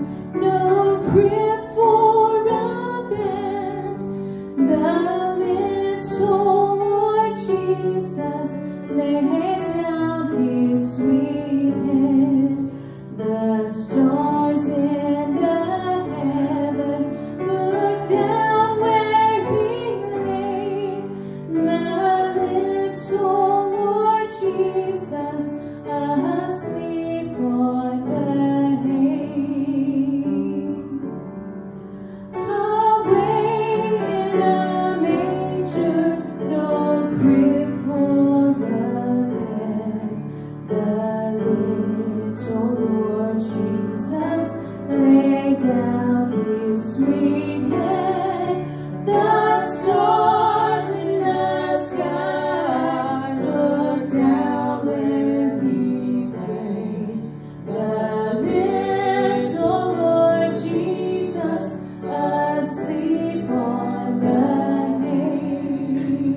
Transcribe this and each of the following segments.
no crib for a bed. The little Lord Jesus laid down his sweet head. The stars in the heavens looked down where he lay. The little Lord Jesus asleep on the hay. Away in a manger, no crib for a bed. The little Lord Jesus laid down his sweet head. The stars in the sky looked down where he lay. The little Lord Jesus asleep on the hay.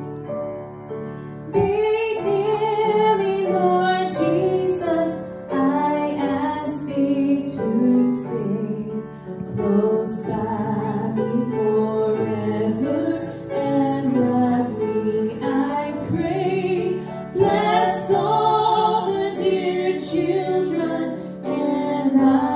Be near me, Lord Jesus, I ask thee to stay close by me forever and love me, I pray. Bless all the dear children and I